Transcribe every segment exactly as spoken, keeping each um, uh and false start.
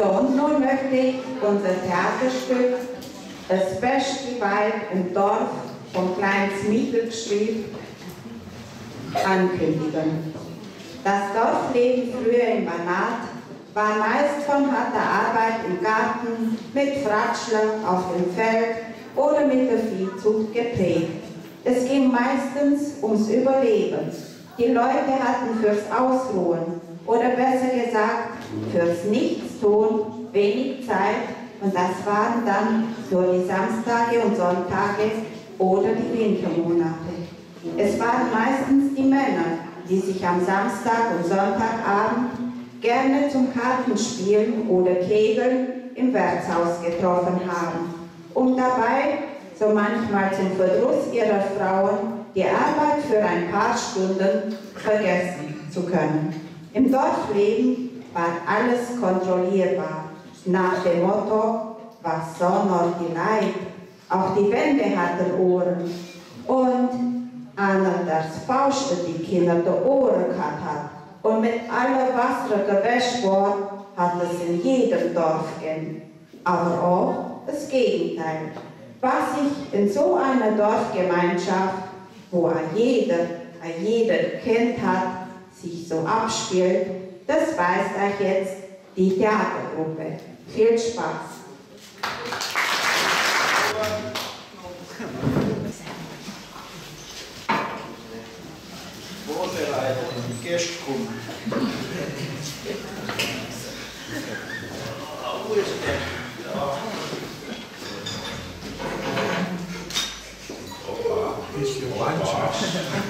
So, und nun möchte ich unser Theaterstück Das beste Weib im Dorf von Kleins Mittelgeschrieb ankündigen. Das Dorfleben früher in Banat war meist von harter Arbeit im Garten, mit Fratschler auf dem Feld oder mit der Viehzucht geprägt. Es ging meistens ums Überleben. Die Leute hatten fürs Ausruhen oder besser gesagt fürs Nichtstun wenig Zeit, und das waren dann so die Samstage und Sonntage oder die Wintermonate. Es waren meistens die Männer, die sich am Samstag und Sonntagabend gerne zum Kartenspielen oder Kegeln im Wirtshaus getroffen haben, um dabei, so manchmal zum Verdruss ihrer Frauen, die Arbeit für ein paar Stunden vergessen zu können. Im Dorfleben war alles kontrollierbar, nach dem Motto, was soll noch die Leid? Auch die Wände hatten Ohren. Und einer, das Fauschte die Kinder die Ohren gehabt hat und mit aller Wasser gewäscht worden, hat es in jedem Dorf gegeben. Aber auch das Gegenteil. Was sich in so einer Dorfgemeinschaft, wo jeder, jeder Kind hat, sich so abspielt, das weiß euch jetzt die Theatergruppe. Viel Spaß! Vorbereitet, die Gäste kommen. Wo ist der? Ja. Opa, bisschen Mannschaft.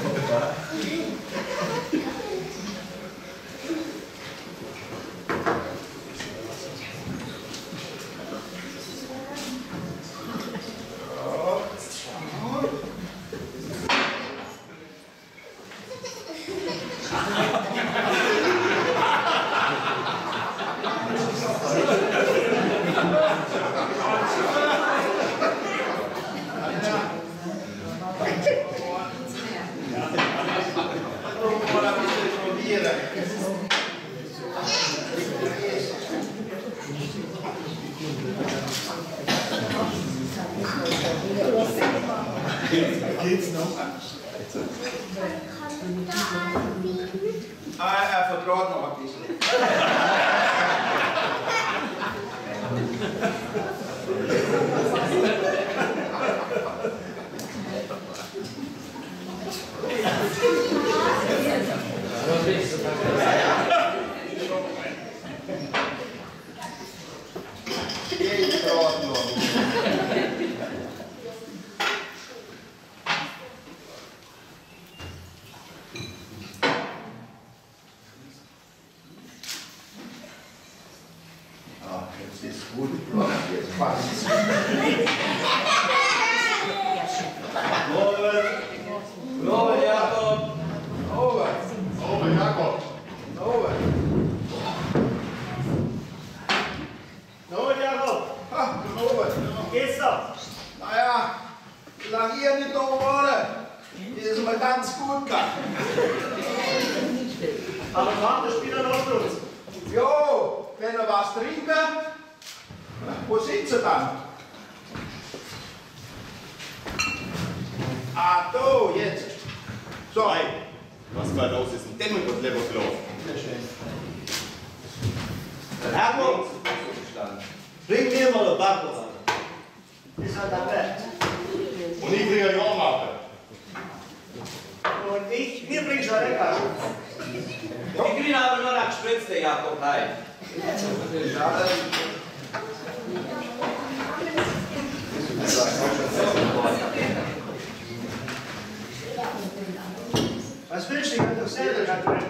Geht's noch? Ah, er vertraut noch ein bisschen. Geht gerade noch. Jetzt ist gut, jetzt passt. Robert! Robert Jakob! Robert! Robert Jakob! Robert! Robert Jakob! Ha, Robert! Wie geht's da? Naja, solange ihr nicht da wurde, ist es mal ganz gut gegangen. Aber Mann, der Spieler läuft uns. Jo, wenn er was trinken, wo sind sie dann? Ah, da, jetzt. So. Nein, was da los ist, ein Dämmergott gelaufen. Sehr schön. Herr, bring mir mal eine Backe an. Ist halt der Wert. Und ich kriege eine Jahrmarke. Und ich, mir bringst du eine Kasse. Ich bin aber nur noch gespritzt, der Jakob Heim. Was willst du? Ich kann doch selber gar nicht.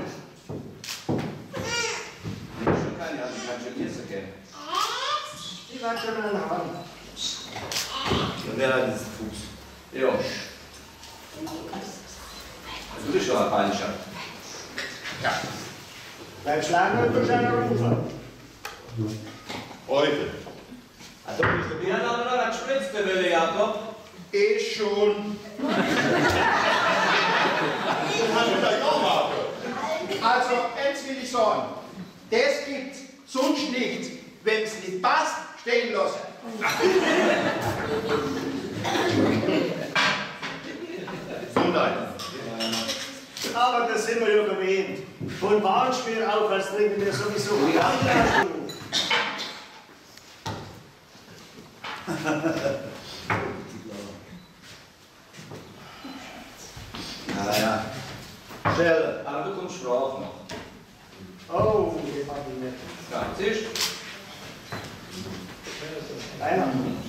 Schon keine Ahnung, ich kann schon Gäste kennen. Die war schon an der Hand. Und wer hat diesen Fuchs? Ja. Du bist schon eine Feindschaft. Ja. Beim Schlagen und durch einen Rufer. Heute. Also, wir haben aber noch gespritzt, der Wille, Jakob. Ich schon. Ich habe eine Jahrmarke. Also, eins will ich sagen. Das gibt sonst nicht, wenn es nicht passt, stehen lassen. Gesundheit. Aber das sind wir ja gewöhnt. Von Bahnspiel aufwärts trinken wir sowieso ganz gut. Ja, ja. Schelle. Aber du kommst Sprache noch. Oh, die hab ich nicht. Ja, siehst du? Einer.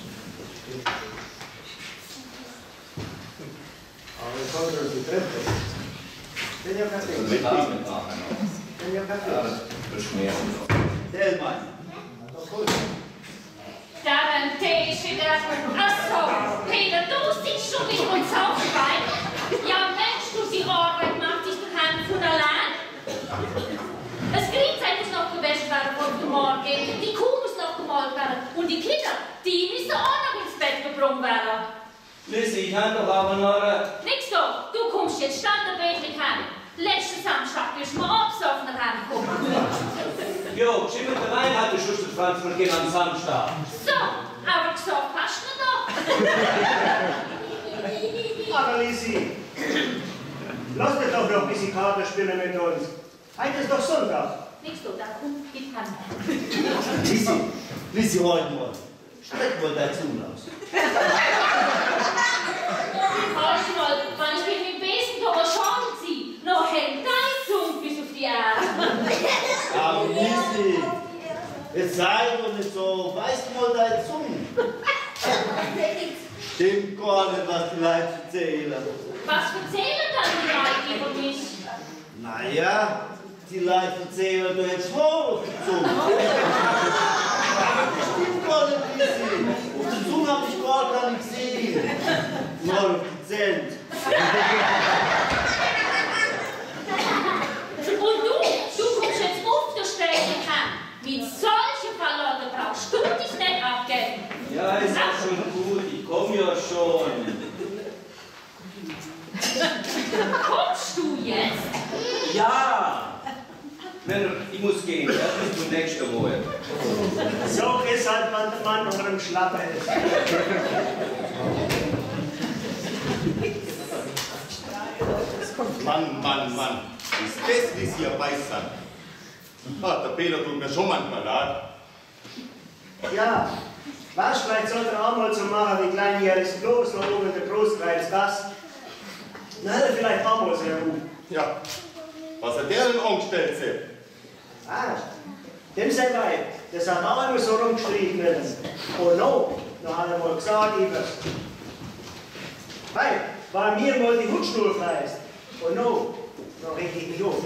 Aber ich habe das die Treppe. Den ja kein Ding. Mit Namen. Den ja kein Ja, Ding. das ist mehr. Der Mann. Da beim Tee steht er. Achso, Peter, du sitzt schon nicht und saufst Wein. Ja, Mensch, du, die Arbeit macht dich doch heim von allein. Das Grünzeug muss noch gewäscht werden von dem Morgen. Die Kuh muss noch gemalt werden. Und die Kinder, die müssen auch noch ins Bett gebrungen werden. Lissy, ich habe doch aber noch eine... Nix doch, du kommst jetzt standardmäßig heim. Letzten Samstag bist du mal abgesoffen heimgekommen. Jo, Schimmel der Wein hat der Schuster Franz, wir gehen am Samstag. So, aber gesagt hast du noch. Aber Lissy, lass dich doch noch ein bisschen Karte spielen mit uns. Heute ist doch Sonntag. Nix doch, da komm, gib heim. Lissy, Lissy, heute mal. Streck wohl dein Zunge aus. Halt mal, wenn ich mit dem Besen aber schon ziehe, noch hängt dein Zunge bis auf die Erde. Aber Lissy, jetzt sei doch nicht so. Weißt du mal deine Zunge? Stimmt gar nicht, was die Leute erzählen. Was erzählen dann die Leute über mich? Naja, die Leute erzählen, du hättest Rohr auf die Zunge. Das stimmt gar nicht, Lissy. Auf der Zunge hab ich gar nicht gesehen. Nur auf die Zelt. Und du, du kommst jetzt auf der Strecke heim. Mit solchen Verloren brauchst du dich nicht abgeben. Ja, ist auch schon gut, ich komme ja schon. Kommst du jetzt? Ja! Männer, ich muss gehen, ja, bis zum nächsten Mal. So ist halt man der Mann unter dem Schlappen ist. Mann, Mann, Mann. Ist das, wie Sie dabei sind? Ah, der Peter tut mir schon manchmal leid. Ja, was vielleicht sollte er auch mal so machen wie kleinjähriges Kloß noch oben in der Großkreis das? Na, vielleicht auch mal sehr gut. Ja. Was hat der denn angestellt, Sepp? Ah, dem sei bei, das hat auch immer so rumgeschrieben werden. Oh no, noch hat er mal gesagt, Ibers. Hey, weil mir mal die Hutschnur fleißt. Oh no, noch richtig nicht hoch.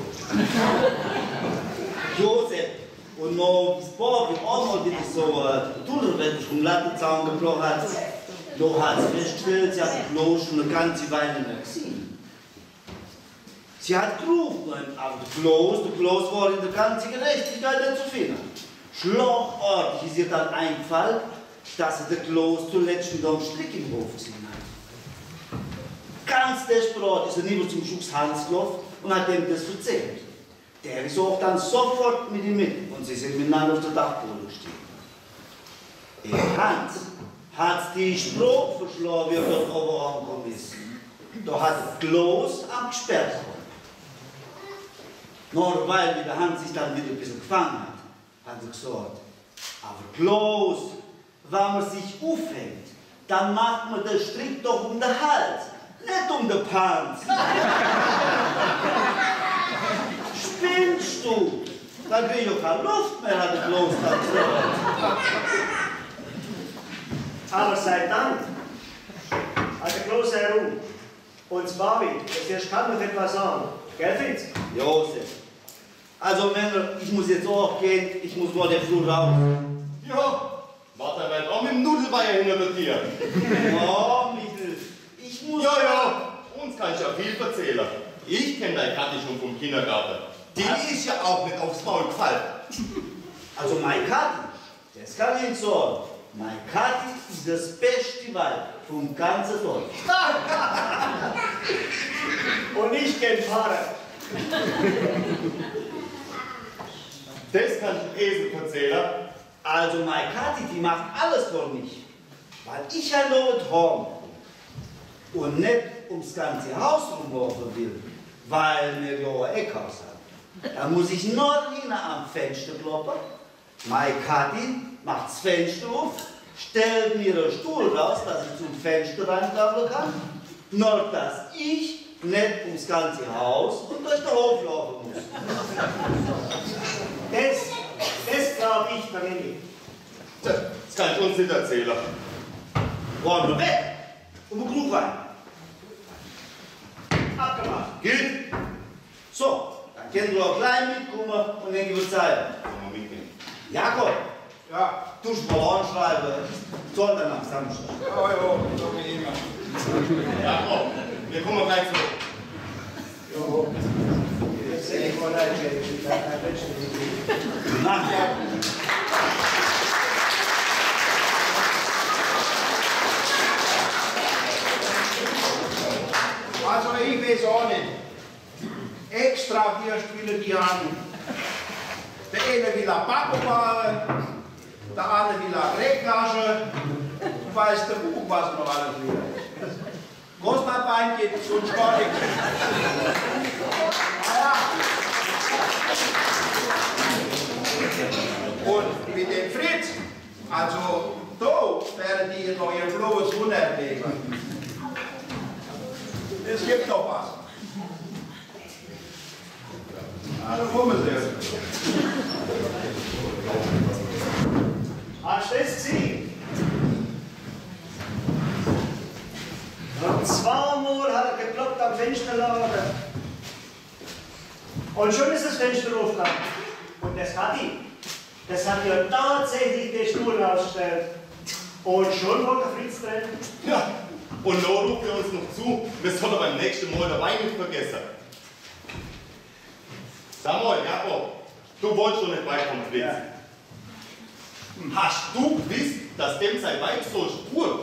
Josef, und noch bis morgen auch mal wieder so ein Tunnel, wenn ich vom Lattenzaun gebrochen hat. Noch hat sie festgestellt, sie hat den Kloß schon eine ganze Weile nicht gesehen. Sie hat gerufen, aber der Kloß, der Kloß war in der ganzen Gerechtigkeit nicht zu finden. Schlagartig ist ihr dann eingefallen, dass sie den Kloß zuletzt mit einem Strick im Hof gesehen hat. Ganz desperat ist er lieber zum Schuss Hans gelaufen und hat ihm das erzählt. Der ist auch dann sofort mit ihm mit und sie sind miteinander auf der Dachboden gestiegen. Der Hans hat die Spruch verschlagen, wie er dort oben angekommen ist. Da hat er Kloß am gesperrt worden. Nur weil der Hans sich dann wieder ein bisschen gefangen hat, hat er gesagt, aber Kloß, wenn man sich aufhängt, dann macht man den Strick doch um den Hals, nicht um den Panz. Spinnst du? Dann krieg ich ja keine Luft mehr, hat der Kloß dann gesagt. Aber seit dann hat der Kloß herum. Und zwar, das kann noch etwas sagen. Gell, Fitz? Josef. Also Männer, ich muss jetzt auch gehen, ich muss mal den Flur raus. Ja, warte, er wird auch mit dem Nudelweiher hinter dir. Oh, Michel, ich muss... Ja, ja, uns kann ich ja viel erzählen. Ich kenne deine Kathi schon vom Kindergarten. Die ist ja auch nicht aufs Maul gefallen. Also meine Kathi, das kann ich nicht sagen. Meine Kathi ist das beste Weib vom ganzen Dorf. Und ich kenn Fahrer. Das kann ich dem Esel erzählen. Also meine Kathi, die macht alles für mich. Weil ich ja nur Horn und nicht ums ganze Haus rumlaufen will, weil wir ja ein Eckhaus haben. Da muss ich nur hinten am Fenster kloppen. Meine Kathi macht das Fenster auf, stellt mir einen Stuhl raus, dass ich zum Fenster reinklappen kann. Nur dass ich nicht ums ganze Haus und durch den Hof laufen muss. Das, das glaube ich da nicht. Das kann ich uns nicht erzählen. Wollen wir weg? Und wir Krug rein. Abgemacht. Gilt? So, dann können wir auch gleich mitkommen und dann gibt es Zeit. Sollen wir mitnehmen? Jakob, Ja, du musst mal anschreiben, soll dann am Samstag. ja, ja, so wie immer. Ja, komm, wir kommen gleich zurück. Jetzt sehe ich mal rein, ich habe kein Menschen gesehen. Na, Also ich weiß auch nicht. Extra Würst will die haben. Der eine will eine Backofen, der andere will eine Recklasche. Du weißt der Buch, was noch alles will. Großpapein geht so ein Sportlich. Naja. Und mit dem Fritz, also da werden die noch ihr blaues Wunder leben. Es gibt doch was. Also kommen Sie. Hast du das gesehen? Und zweimal hat er geklopft am Fensterladen. Und schon ist das Fenster aufgegangen. Und das hat ihn. Das hat ja tatsächlich den Stuhl ausgestellt. Und schon wollte der Fritz drin. Ja, und noch ruft er uns noch zu, wir sollen beim nächsten Mal dabei nicht vergessen. Sag mal, Jakob, du wolltest schon nicht weit vom Fritz. Ja. Hast du gewusst, dass dem sein Weib so spurt?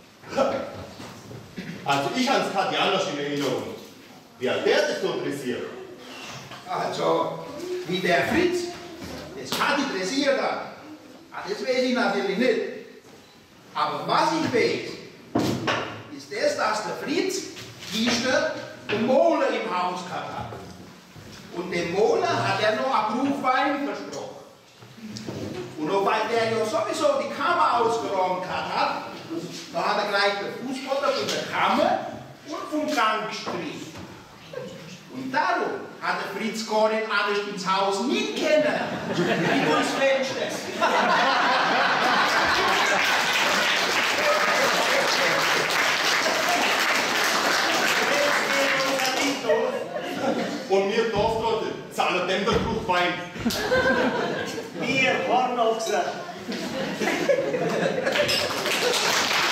Also ich habe es gerade anders in Erinnerung. Wie hat der das so interessiert? Also, wie der Fritz das kann interessiert hat, ah, das weiß ich natürlich nicht. Aber was ich weiß, ist das, dass der Fritz gestern den Mohle im Haus gehabt hat. Und dem Mohle hat er noch ein Krug Wein versprochen. Und noch weil der ja sowieso die Kammer ausgeräumt hat, da hat er gleich den Fußboden von der Kammer und vom Gang gestrichen. Und darum hat der Fritz gar nicht anders ins Haus nicht kennen, wie durchs Fenster. Und wir Dorfleute zahlen dem den Krug Wein. Wir waren auch gesagt.